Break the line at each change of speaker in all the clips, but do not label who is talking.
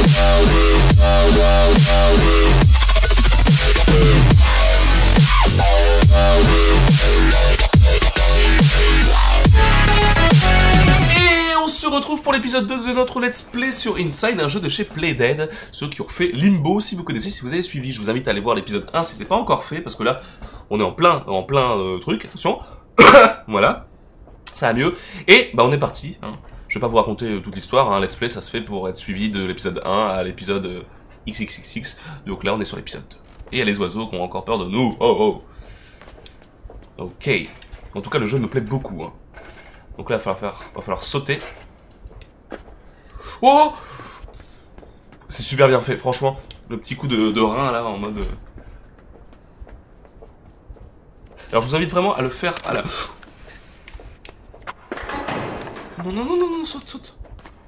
Se retrouve pour l'épisode 2 de notre let's play sur Inside, un jeu de chez Playdead, ceux qui ont fait Limbo, si vous connaissez, si vous avez suivi. Je vous invite à aller voir l'épisode 1 si c'est pas encore fait, parce que là, on est en plein truc, attention, voilà, ça va mieux, et bah on est parti, hein. Je vais pas vous raconter toute l'histoire, hein. Let's play ça se fait pour être suivi de l'épisode 1 à l'épisode XXXX, donc là on est sur l'épisode 2. Et il y a les oiseaux qui ont encore peur de nous, oh oh. Ok, en tout cas le jeu me plaît beaucoup, hein. Donc là va falloir sauter. Oh! C'est super bien fait, franchement. Le petit coup de rein là, en mode... Alors je vous invite vraiment à le faire à la... Non, saute.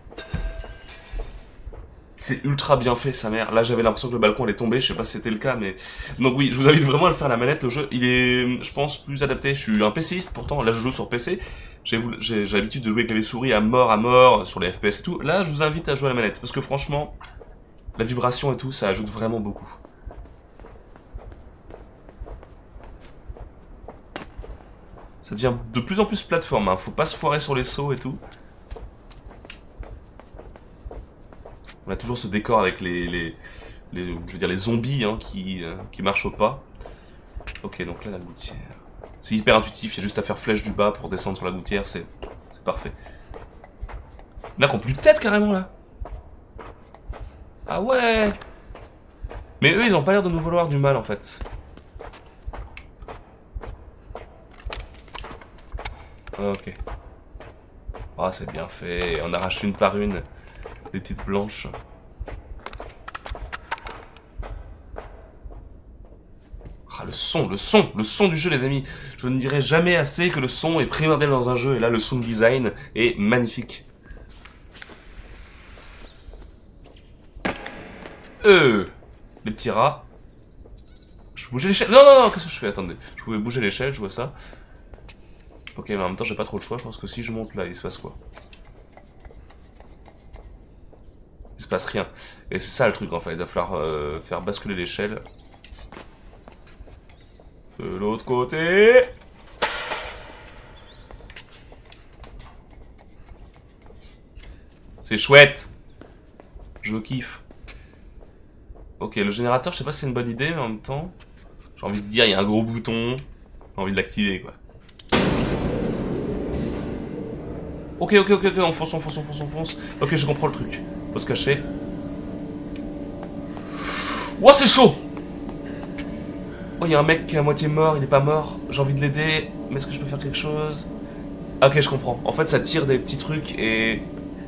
C'est ultra bien fait, sa mère. Là j'avais l'impression que le balcon allait tomber, je sais pas si c'était le cas, mais... Donc oui, je vous invite vraiment à le faire à la manette, le jeu. Il est, je pense, plus adapté. Je suis un PCiste, pourtant, là je joue sur PC. J'ai l'habitude de jouer avec les souris à mort, sur les FPS et tout. Là, je vous invite à jouer à la manette, parce que franchement, la vibration et tout, ça ajoute vraiment beaucoup. Ça devient de plus en plus plateforme, hein. Faut pas se foirer sur les sauts et tout. On a toujours ce décor avec je veux dire, les zombies, hein, qui marchent au pas. Ok, donc là, la gouttière... C'est hyper intuitif, il y a juste à faire flèche du bas pour descendre sur la gouttière, c'est parfait. Là, qu'on plus de tête carrément là. Ah ouais. Mais eux, ils ont pas l'air de nous vouloir du mal en fait. Ok. Ah, c'est bien fait, on arrache une par une des petites blanches. Ah, le son du jeu, les amis. Je ne dirai jamais assez que le son est primordial dans un jeu. Et là, le sound design est magnifique. Les petits rats. Je peux bouger l'échelle. Non, qu'est-ce que je fais? Attendez. Je pouvais bouger l'échelle, je vois ça. Ok, mais en même temps, j'ai pas trop le choix. Je pense que si je monte là, il se passe quoi? Il se passe rien. Et c'est ça le truc, en fait. Il va falloir faire basculer l'échelle. De l'autre côté. C'est chouette. Je kiffe. Ok, le générateur, je sais pas si c'est une bonne idée, mais en même temps... J'ai envie de dire, il y a un gros bouton. J'ai envie de l'activer, quoi. Ok, on fonce. Ok, je comprends le truc. Faut se cacher. Ouah, c'est chaud! Oh, il y a un mec qui est à moitié mort, il est pas mort. J'ai envie de l'aider, mais est-ce que je peux faire quelque chose? Ok, je comprends. En fait, ça tire des petits trucs et...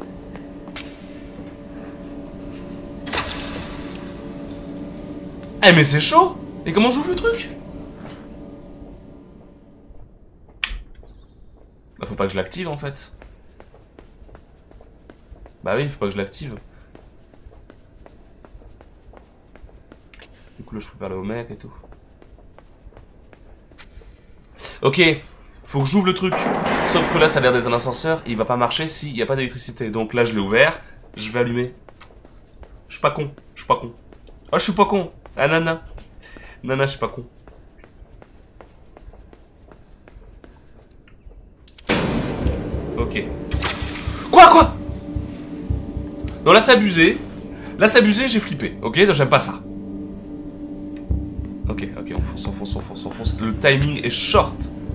Eh, mais c'est chaud! Et comment j'ouvre le truc? Bah, faut pas que je l'active, en fait. Bah oui, faut pas que je l'active. Du coup, là, je peux parler au mec et tout. Ok, faut que j'ouvre le truc. Sauf que là, ça a l'air d'être un ascenseur. Il va pas marcher s'il n'y a pas d'électricité. Donc là, je l'ai ouvert. Je vais allumer. Je suis pas con. Ah, je suis pas con. Ah, nana, je suis pas con. Ok. Quoi? Non, là, c'est abusé. J'ai flippé. Ok, j'aime pas ça. Ok, on fonce. Le timing est short.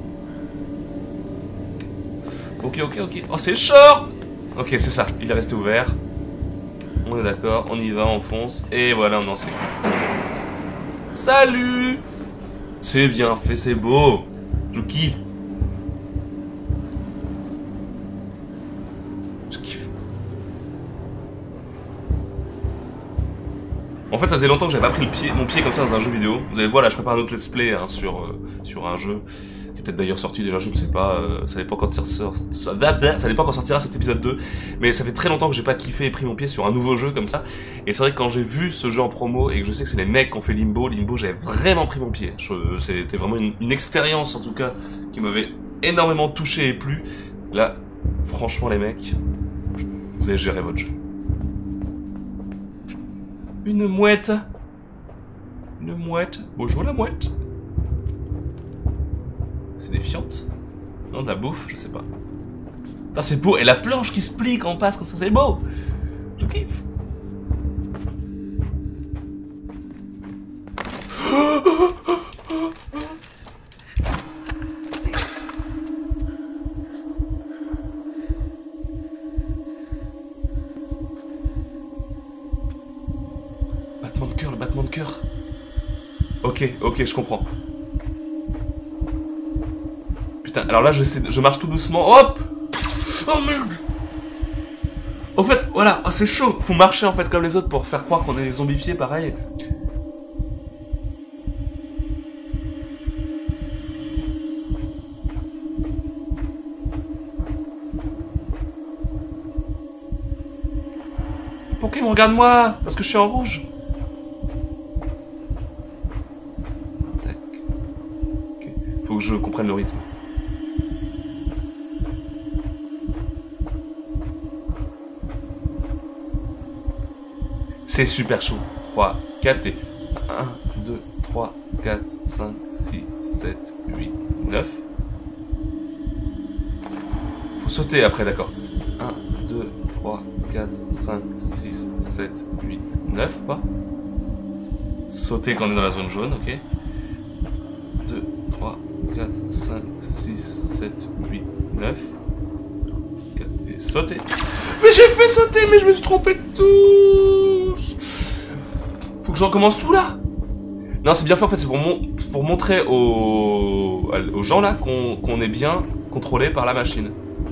Ok. Oh, c'est short. Ok, c'est ça. Il est resté ouvert. On est d'accord. On y va, on fonce. Et voilà, on en sait. Salut. C'est bien fait, c'est beau. Je kiffe. En fait, ça faisait longtemps que j'avais pas pris mon pied comme ça dans un jeu vidéo. Vous allez voir, là, je prépare un autre let's play hein, sur un jeu qui est peut-être d'ailleurs sorti déjà, je ne sais pas. Ça dépend quand sortira cet épisode 2. Mais ça fait très longtemps que j'ai pas kiffé et pris mon pied sur un nouveau jeu comme ça. Et c'est vrai que quand j'ai vu ce jeu en promo et que je sais que c'est les mecs qui ont fait Limbo, j'avais vraiment pris mon pied. C'était vraiment une expérience en tout cas qui m'avait énormément touché et plu. Là, franchement les mecs, vous avez géré votre jeu. Une mouette. Une mouette. Bonjour la mouette. C'est des fientes? Non, de la bouffe, je sais pas. Putain, c'est beau. Et la planche qui se plie quand on passe comme ça, c'est beau. Je kiffe. Battement de cœur, le battement de cœur. Ok, ok, je comprends. Putain, alors là, je marche tout doucement. Hop! Oh merde! Au fait, voilà, oh, c'est chaud. Faut marcher en fait comme les autres pour faire croire qu'on est zombifiés, pareil. Pourquoi il me regarde moi? Parce que je suis en rouge. Tac. Ok. Faut que je comprenne le rythme. C'est super chaud. 3, 4 et 1, 2, 3, 4, 5, 6, 7, 8, 9. Faut sauter après, d'accord. 1, 2, 3, 4, 5, 6, 7, 8, 9, pas. Sauter quand on est dans la zone jaune, ok. 2, 3, 4, 5, 6, 7, 8, 9. 4 et sauter. Mais j'ai fait sauter, mais je me suis trompé de touche. Faut que je recommence tout là. Non, c'est bien fait en fait, c'est pour montrer aux gens là qu'on est bien contrôlé par la machine.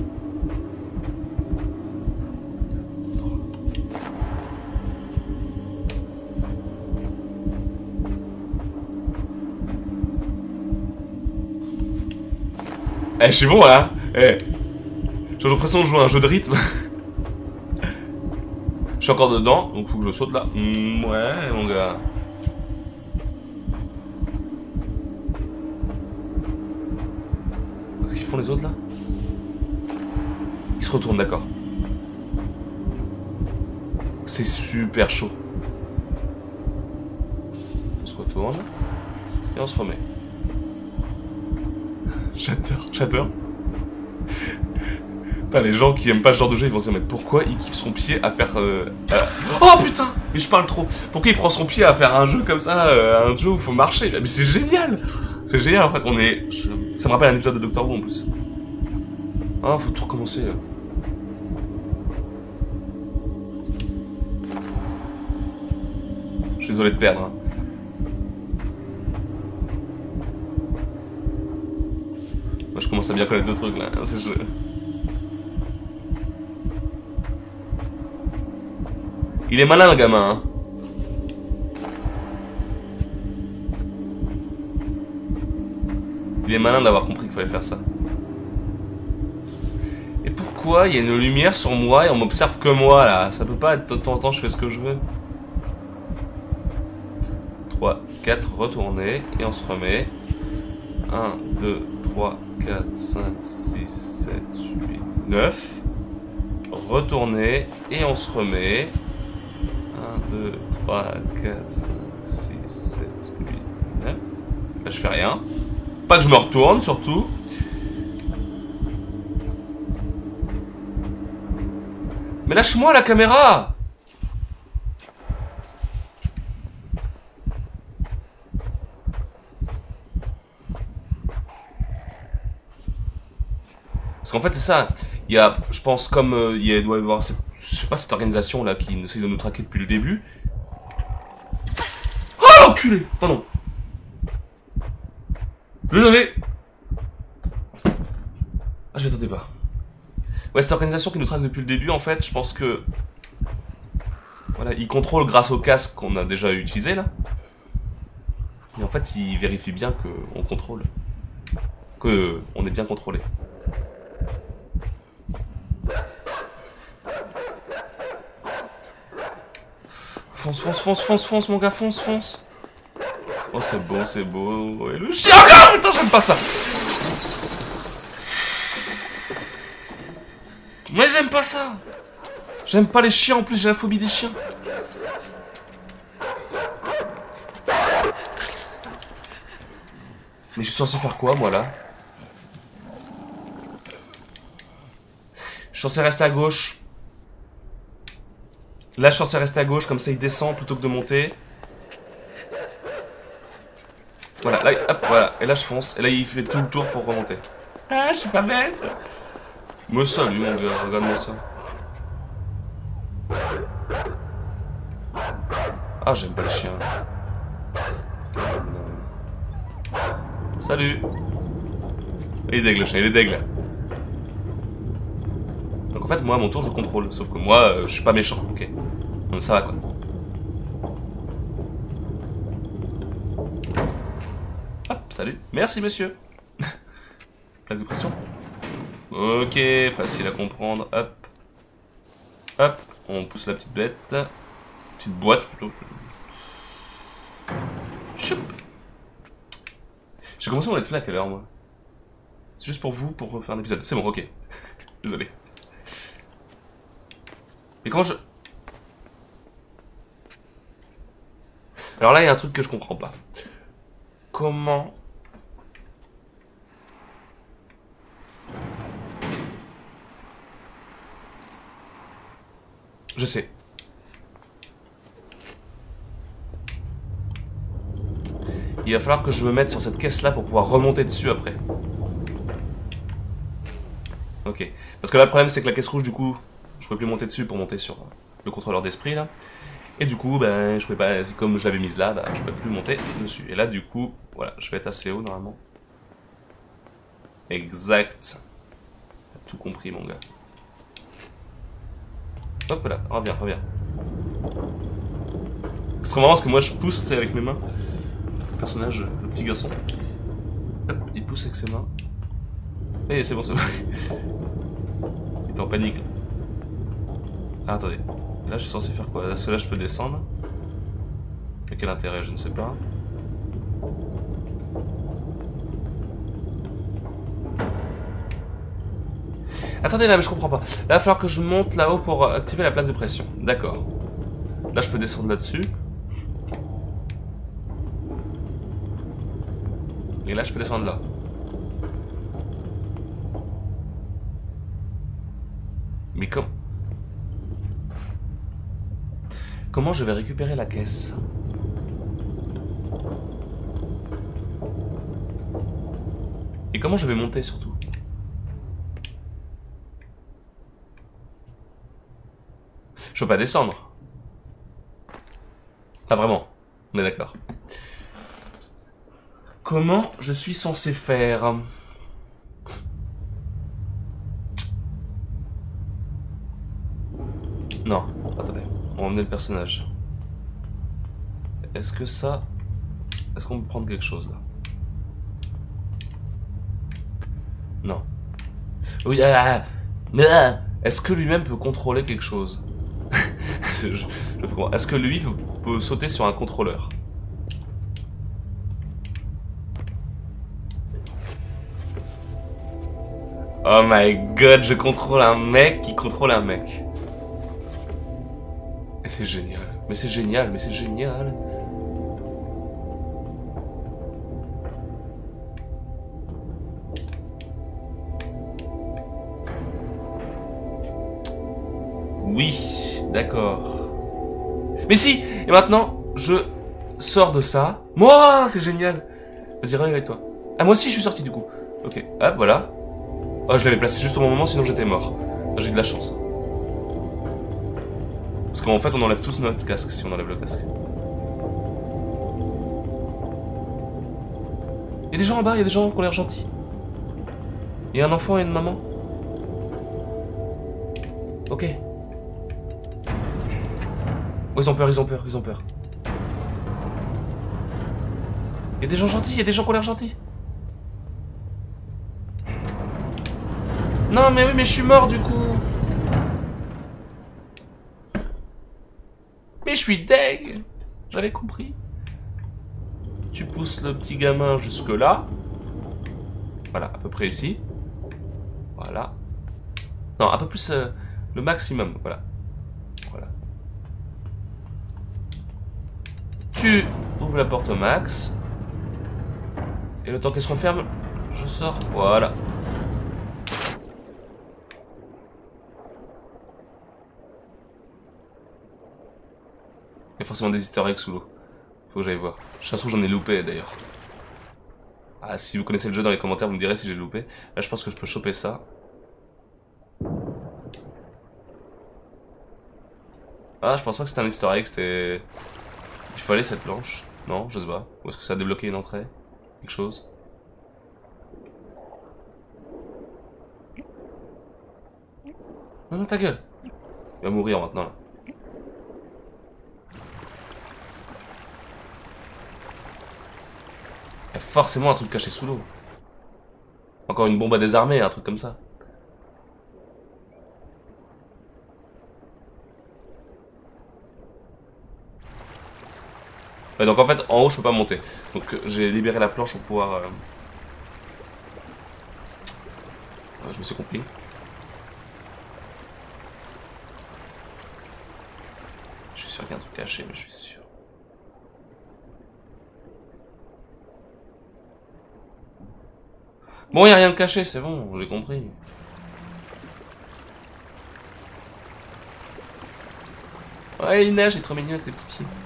Eh, je suis bon là. Eh. J'ai l'impression de jouer à un jeu de rythme. Je suis encore dedans, donc faut que je saute là. Ouais, mon gars. Qu'est-ce qu'ils font les autres là? Ils se retournent, d'accord. C'est super chaud. On se retourne. Et on se remet. J'adore, j'adore. Les gens qui aiment pas ce genre de jeu, ils vont se dire mais pourquoi il kiffe son pied à faire Oh putain! Mais je parle trop. Pourquoi il prend son pied à faire un jeu comme ça, un jeu où il faut marcher? Mais c'est génial! C'est génial en fait, on est... Ça me rappelle un épisode de Doctor Who en plus. Ah, faut tout recommencer là. Je suis désolé de perdre. Hein. Moi je commence à bien connaître le truc là, c'est jeu. Il est malin le gamin, hein. Il est malin d'avoir compris qu'il fallait faire ça. Et pourquoi il y a une lumière sur moi et on m'observe que moi là? Ça peut pas être de temps en temps je fais ce que je veux. 3, 4, retourner et on se remet. 1, 2, 3, 4, 5, 6, 7, 8, 9. Retourner et on se remet. 1, 2, 3, 4, 5, 6, 7, 8, 9. Là, je fais rien. Pas que je me retourne, surtout. Mais lâche-moi la caméra! Parce qu'en fait, c'est ça. Il y a, je pense, comme il doit y avoir, je sais pas, cette organisation là qui essaie de nous traquer depuis le début. Oh l'enculé! Pardon. Désolé. Ah, je m'attendais pas. Ouais, cette organisation qui nous traque depuis le début, en fait, je pense que... Voilà, ils contrôlent grâce au casque qu'on a déjà utilisé, là. Mais en fait, ils vérifient bien qu'on contrôle. On est bien contrôlé. Fonce, fonce, fonce, fonce, fonce, mon gars, fonce, fonce. Oh, c'est beau, c'est beau. Et le chien, ah, putain, j'aime pas ça. Mais j'aime pas ça. J'aime pas les chiens, en plus, j'ai la phobie des chiens. Mais je suis censé faire quoi, moi, là? Je suis censé rester à gauche. Là, je suis censé rester à gauche, comme ça, il descend plutôt que de monter. Voilà, là, hop, voilà. Et là, je fonce. Et là, il fait tout le tour pour remonter. Ah, je suis pas bête. Me salut, mon gars. Regarde-moi ça. Ah, j'aime pas les chiens. Salut. Il est deg, le chien. Il est deg, là. Donc, en fait, moi, à mon tour, je contrôle. Sauf que moi, je suis pas méchant, ok? Donc, ça va, quoi. Hop, salut. Merci, monsieur. Plaque de pression. Ok, facile à comprendre. Hop. Hop. On pousse la petite bête. Petite boîte, plutôt. Choup. J'ai commencé mon let's play à quelle heure, moi? C'est juste pour vous, pour refaire un épisode. C'est bon, ok. Désolé. Mais comment je... Alors là, il y a un truc que je comprends pas. Comment... Je sais. Il va falloir que je me mette sur cette caisse-là pour pouvoir remonter dessus après. Ok. Parce que là, le problème, c'est que la caisse rouge, du coup, je peux plus monter dessus pour monter sur le contrôleur d'esprit, là. Et du coup, ben, je pouvais pas, comme je l'avais mise là, ben, je peux plus monter dessus. Et là, du coup, voilà, je vais être assez haut, normalement. Exact. T'as tout compris, mon gars. Hop là, reviens, reviens. C'est trop marrant parce que moi, je pousse avec mes mains. Le personnage, le petit garçon. Hop, il pousse avec ses mains. Eh, c'est bon, c'est bon. Il est en panique. Ah, attendez. Là, je suis censé faire quoi? Est-ce que là, je peux descendre? Mais quel intérêt? Je ne sais pas. Attendez, là, mais je comprends pas. Là, il va falloir que je monte là-haut pour activer la plaque de pression. D'accord. Là, je peux descendre là-dessus. Et là, je peux descendre là. Mais comment je vais récupérer la caisse? Et comment je vais monter surtout? Je peux pas descendre. Ah vraiment? On est d'accord. Comment je suis censé faire? Non, attendez. On va emmener le personnage. Est-ce que ça... Est-ce qu'on peut prendre quelque chose là? Non. Oui, est-ce que lui-même peut contrôler quelque chose? je fais comment? Est-ce que lui peut sauter sur un contrôleur? Oh my god, je contrôle un mec qui contrôle un mec. Et c'est génial. Mais c'est génial, mais c'est génial. Oui, d'accord. Mais si! Et maintenant, je sors de ça. Moi, c'est génial. Vas-y, reviens avec toi. Ah, moi aussi, je suis sorti du coup. Ok, hop, voilà. Oh, je l'avais placé juste au bon moment, sinon j'étais mort. J'ai de la chance. Parce qu'en fait, on enlève tous notre casque si on enlève le casque. Il y a des gens en bas, il y a des gens qui ont l'air gentils. Il y a un enfant et une maman. Ok. Oh, ils ont peur, ils ont peur, ils ont peur. Il y a des gens gentils, il y a des gens qui ont l'air gentils. Non, mais oui, mais je suis mort du coup. Mais je suis deg. J'avais compris. Tu pousses le petit gamin jusque là. Voilà, à peu près ici. Voilà. Non, un peu plus le maximum, voilà. Voilà. Tu ouvres la porte au max. Et le temps qu'elle se referme, je sors. Voilà. Il y a forcément des easter eggs sous l'eau. Faut que j'aille voir. Ça se trouve, j'en ai loupé d'ailleurs. Ah, si vous connaissez le jeu dans les commentaires, vous me direz si j'ai loupé. Là, je pense que je peux choper ça. Ah, je pense pas que c'était un easter egg, c'était... Il fallait cette planche. Non, je sais pas. Ou est-ce que ça a débloqué une entrée? Quelque chose? Non, non, ta gueule. Il va mourir maintenant, là. Il y a forcément un truc caché sous l'eau. Encore une bombe à désarmer, un truc comme ça. Ouais, donc en fait, en haut, je peux pas monter. Donc j'ai libéré la planche pour pouvoir... je me suis compris. Je suis sûr qu'il y a un truc caché, mais je suis sûr. Bon, il n'y a rien de caché, c'est bon, j'ai compris. Ouais, il nage, il est trop mignon avec ses petits pieds.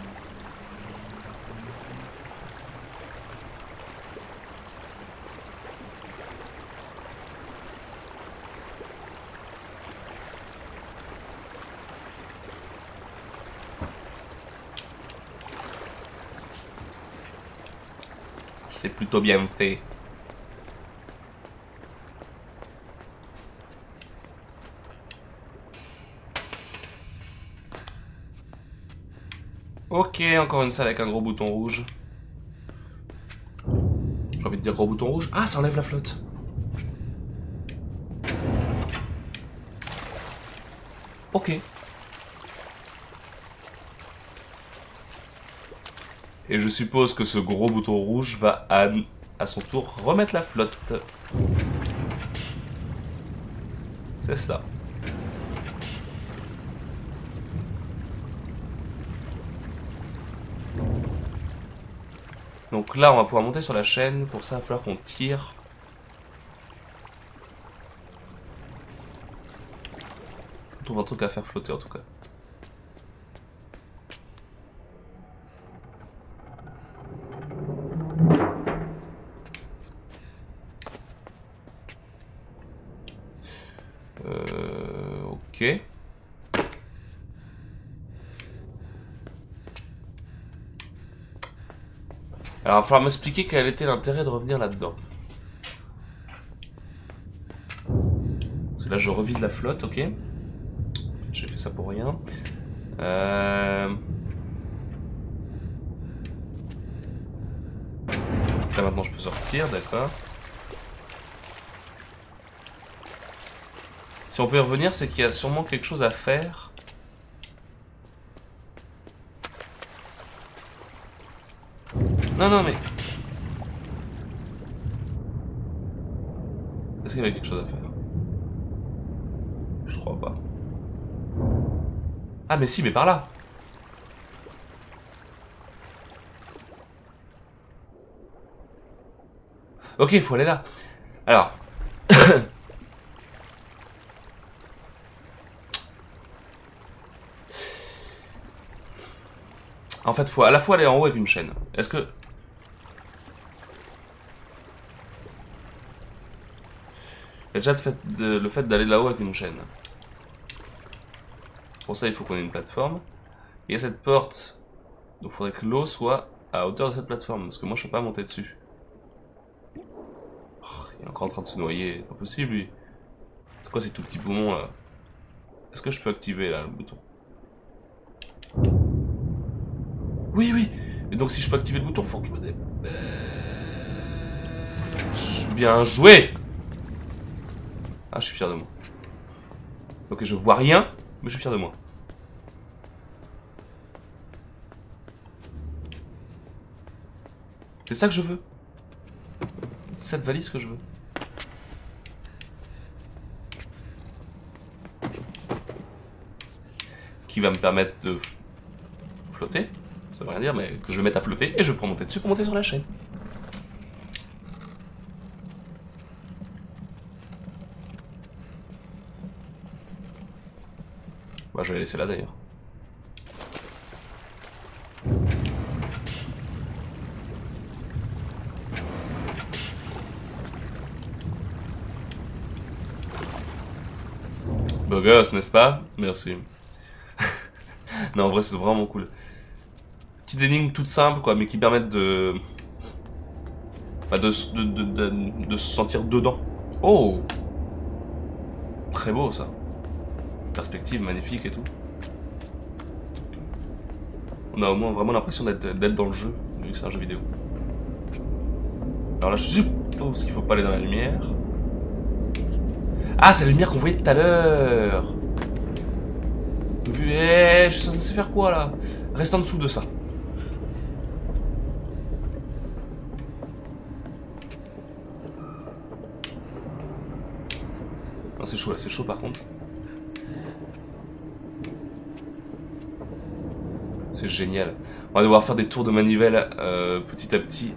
C'est plutôt bien fait. Ok, encore une salle avec un gros bouton rouge. J'ai envie de dire gros bouton rouge. Ah, ça enlève la flotte. Ok. Et je suppose que ce gros bouton rouge va à son tour remettre la flotte. C'est ça. Donc là, on va pouvoir monter sur la chaîne. Pour ça, il va falloir qu'on tire. On trouve un truc à faire flotter en tout cas. Ok. Alors, il va falloir m'expliquer quel était l'intérêt de revenir là-dedans. Parce que là, je revise la flotte, ok. J'ai fait ça pour rien. Là, maintenant, je peux sortir, d'accord. Si on peut y revenir, c'est qu'il y a sûrement quelque chose à faire. Non, non, mais... Est-ce qu'il y avait quelque chose à faire? Je crois pas. Ah, mais si, mais par là. Ok, il faut aller là. Alors... En fait, faut à la fois aller en haut avec une chaîne. Est-ce que... Il y a déjà le fait d'aller là-haut avec une chaîne. Pour ça, il faut qu'on ait une plateforme. Il y a cette porte. Donc il faudrait que l'eau soit à hauteur de cette plateforme. Parce que moi, je peux pas monter dessus. Oh, il est encore en train de se noyer. C'est pas possible, lui. C'est quoi ces tout petits poumons, là? Est-ce que je peux activer, là, le bouton? Oui, oui. Et donc, si je peux activer le bouton, faut que je me dé... Bien joué! Ah, je suis fier de moi. Ok, je vois rien, mais je suis fier de moi. C'est ça que je veux. C'est cette valise que je veux. Qui va me permettre de flotter. Ça veut rien dire, mais que je vais mettre à flotter et je peux monter dessus pour monter sur la chaîne. Bah, je vais la laisser là d'ailleurs. Beau gosse, n'est-ce pas? Merci. Non, en vrai, c'est vraiment cool. Petites énigmes toutes simples, quoi, mais qui permettent de... Bah, de se sentir dedans. Oh! Très beau, ça. Perspective magnifique et tout. On a au moins vraiment l'impression d'être dans le jeu, vu que c'est un jeu vidéo. Alors là, je suppose qu'il faut pas aller dans la lumière. Ah, c'est la lumière qu'on voyait tout à l'heure. Je suis censé faire quoi, là? Reste en dessous de ça. Non, c'est chaud, là. C'est chaud, par contre. C'est génial. On va devoir faire des tours de manivelle petit à petit.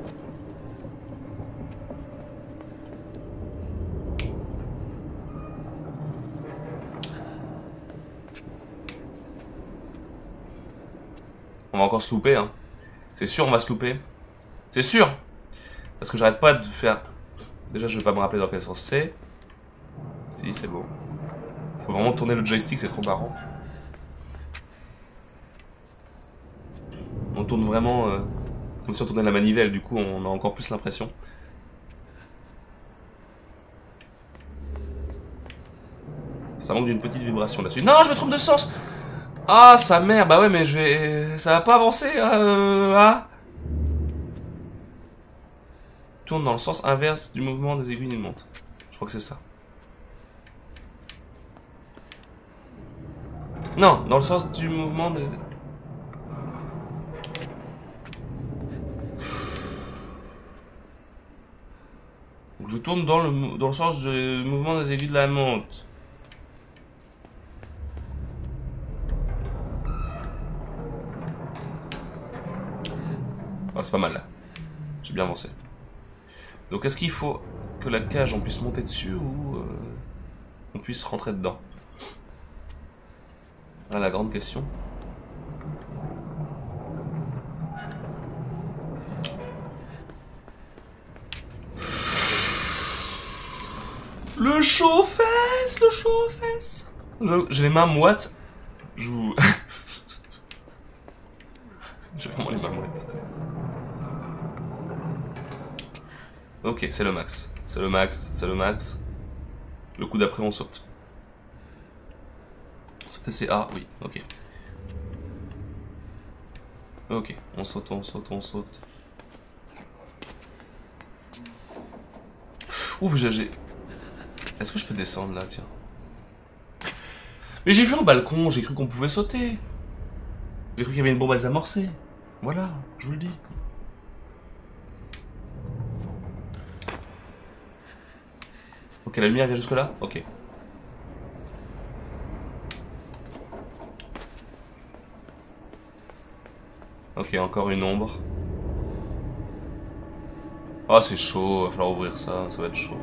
On va encore se louper, hein. C'est sûr, on va se louper. C'est sûr. Parce que j'arrête pas de faire... Déjà, je vais pas me rappeler dans quel sens c'est. Si, c'est bon. Faut vraiment tourner le joystick, c'est trop marrant. On tourne vraiment comme si on tournait la manivelle, du coup on a encore plus l'impression. Ça manque d'une petite vibration là-dessus. Non, je me trompe de sens. Ah, sa mère, bah ouais, mais je vais... Ça va pas avancer, ah. Tourne dans le sens inverse du mouvement des aiguilles d'une montre. Je crois que c'est ça. Non, dans le sens du mouvement des... Donc je tourne dans le sens du mouvement des aiguilles de la montre. Oh, c'est pas mal là. J'ai bien avancé. Donc est-ce qu'il faut que la cage on puisse monter dessus ou on puisse rentrer dedans? Voilà la grande question. Le chaud-fesse, le chaud-fesse. J'ai les mains moites. Je vous... J'ai vraiment les mains moites. Ok, c'est le max. C'est le max, c'est le max. Le coup d'après, on saute. Sauter, c'est A, oui, ok. Ok, on saute, on saute, on saute. Ouf, j'ai... Est-ce que je peux descendre là, tiens? Mais j'ai vu un balcon, j'ai cru qu'on pouvait sauter. J'ai cru qu'il y avait une bombe à désamorcer. Voilà, je vous le dis. Ok, la lumière vient jusque là? Ok. Ok, encore une ombre. Ah, c'est chaud, va falloir ouvrir ça, ça va être chaud.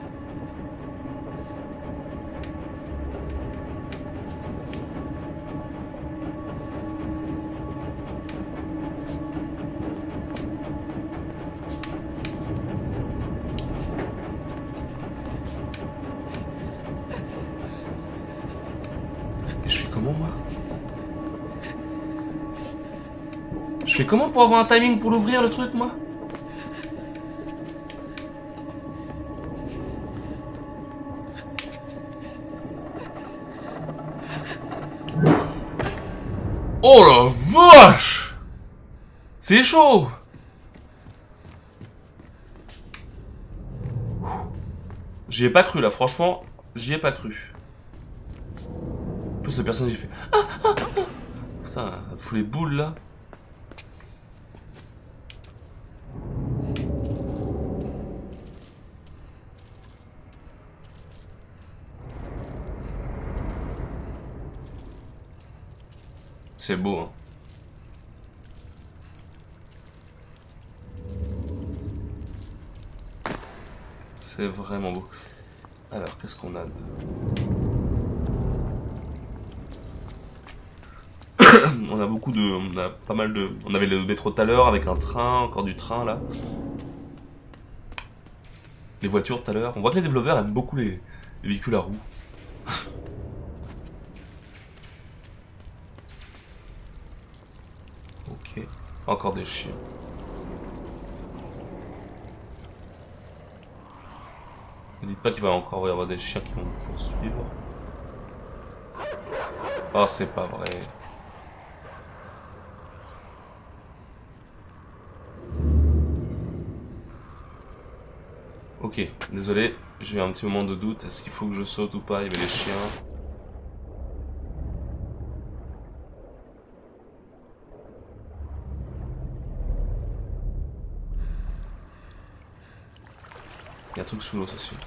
Et je fais comment, moi? Je fais comment pour avoir un timing pour l'ouvrir, le truc, moi? Oh la vache! C'est chaud! J'y ai pas cru là, franchement, j'y ai pas cru. En plus le personnage il fait... Putain, elle fout les boules là. C'est beau, hein. C'est vraiment beau. Alors, qu'est-ce qu'on a de... on a beaucoup de... On a pas mal de... On avait le métro tout à l'heure avec un train, encore du train là. Les voitures tout à l'heure. On voit que les développeurs aiment beaucoup les véhicules à roues. Ok. Encore des chiens. Ne dites pas qu'il va encore y avoir des chiens qui vont nous poursuivre. Oh, c'est pas vrai. Ok, désolé, j'ai eu un petit moment de doute. Est-ce qu'il faut que je saute ou pas? Il y avait les chiens. Il y a un truc sous l'eau, ça suit.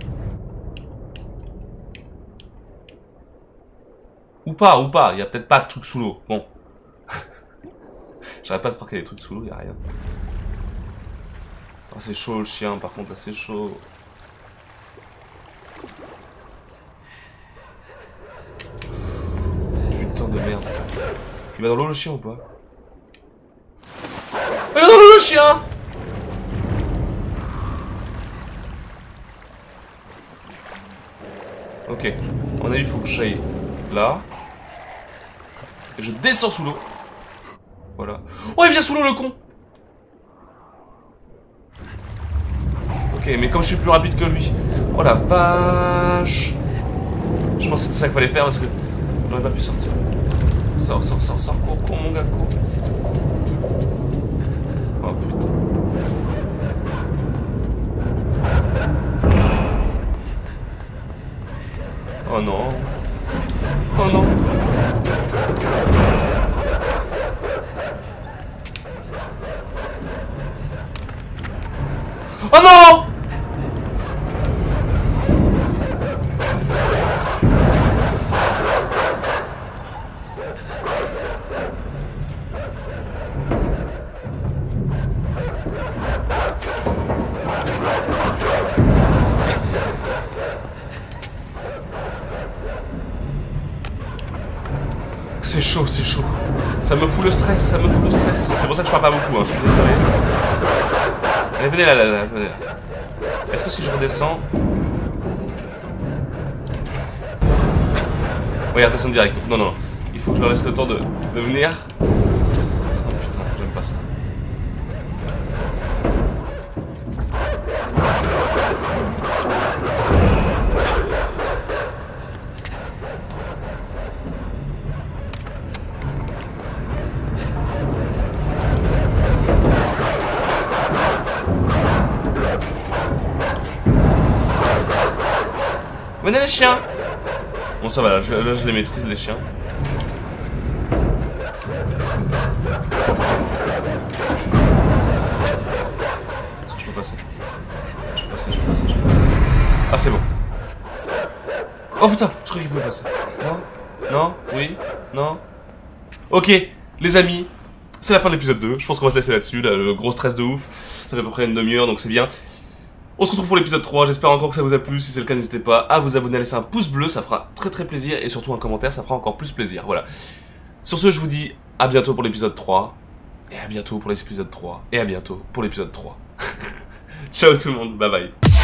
Ou pas, il y a peut-être pas de truc sous l'eau. Bon. J'arrête pas de croire qu'il y a des trucs sous l'eau, il y a rien. Oh, c'est chaud le chien, par contre, là c'est chaud. Putain de merde. Il va dans l'eau le chien ou pas? Il va dans l'eau le chien! Ok, à mon avis, il faut que j'aille là. Et je descends sous l'eau. Voilà. Oh, il vient sous l'eau, le con! Ok, mais comme je suis plus rapide que lui. Oh la vache! Je pense que c'était ça qu'il fallait faire parce que on n'aurait pas pu sortir. Sors, cours, mon gars, cours. Oh putain. Oh non. Oh non. Oh non! C'est chaud, c'est chaud. Ça me fout le stress, ça me fout le stress. C'est pour ça que je parle pas beaucoup, hein, je suis désolé. Allez, venez là, venez là. Est-ce que si je redescends... Oui, redescendre direct. Non, non, il faut que je leur laisse le temps de venir. Oh putain, j'aime pas ça. Venez les chiens! Bon ça va, là je les maîtrise les chiens. Est-ce que je peux passer? Je peux passer. Ah c'est bon. Oh putain, je crois qu'il pouvait passer. Non? Oui? Non? Ok, les amis, c'est la fin de l'épisode 2. Je pense qu'on va se laisser là-dessus, là, le gros stress de ouf. Ça fait à peu près une demi-heure, donc c'est bien. On se retrouve pour l'épisode 3, j'espère encore que ça vous a plu, si c'est le cas n'hésitez pas à vous abonner, à laisser un pouce bleu, ça fera très plaisir, et surtout un commentaire, ça fera encore plus plaisir, voilà. Sur ce, je vous dis à bientôt pour l'épisode 3, et à bientôt pour l'épisode 3, et à bientôt pour l'épisode 3. Ciao tout le monde, bye bye.